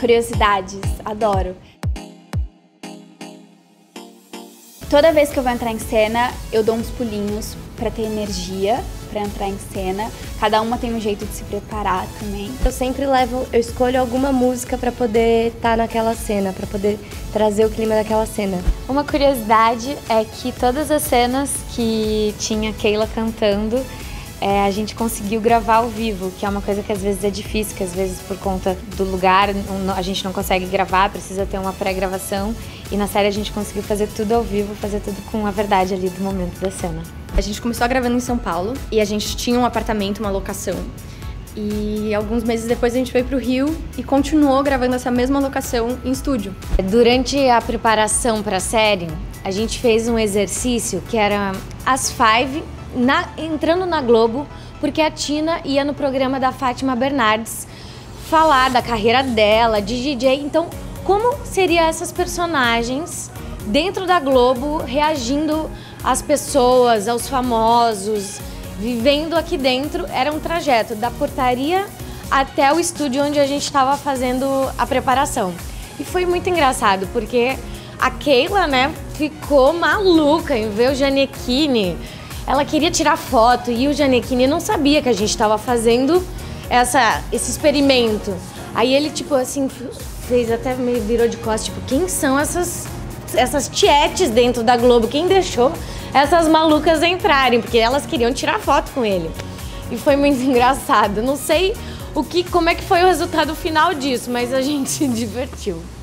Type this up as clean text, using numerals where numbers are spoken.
Curiosidades, adoro. Toda vez que eu vou entrar em cena, eu dou uns pulinhos pra ter energia pra entrar em cena. Cada uma tem um jeito de se preparar também. Eu escolho alguma música pra poder estar naquela cena, pra poder trazer o clima daquela cena. Uma curiosidade é que todas as cenas que tinha Keila cantando, a gente conseguiu gravar ao vivo, que é uma coisa que às vezes é difícil, que às vezes por conta do lugar a gente não consegue gravar, precisa ter uma pré-gravação. E na série a gente conseguiu fazer tudo ao vivo, fazer tudo com a verdade ali do momento da cena. A gente começou gravando em São Paulo e a gente tinha um apartamento, uma locação. E alguns meses depois a gente veio pro Rio e continuou gravando essa mesma locação em estúdio. Durante a preparação para a série, a gente fez um exercício que era as 5 entrando na Globo, porque a Tina ia no programa da Fátima Bernardes falar da carreira dela, de DJ. Então, como seriam essas personagens dentro da Globo, reagindo às pessoas, aos famosos, vivendo aqui dentro? Era um trajeto da portaria até o estúdio onde a gente estava fazendo a preparação. E foi muito engraçado, porque a Keila, né, ficou maluca em ver o Gianecchini. Ela queria tirar foto e o Gianecchini não sabia que a gente estava fazendo esse experimento. Aí ele, tipo assim, fez até meio virou de costas, tipo, quem são essas tietes dentro da Globo? Quem deixou essas malucas entrarem? Porque elas queriam tirar foto com ele. E foi muito engraçado. Não sei como é que foi o resultado final disso, mas a gente se divertiu.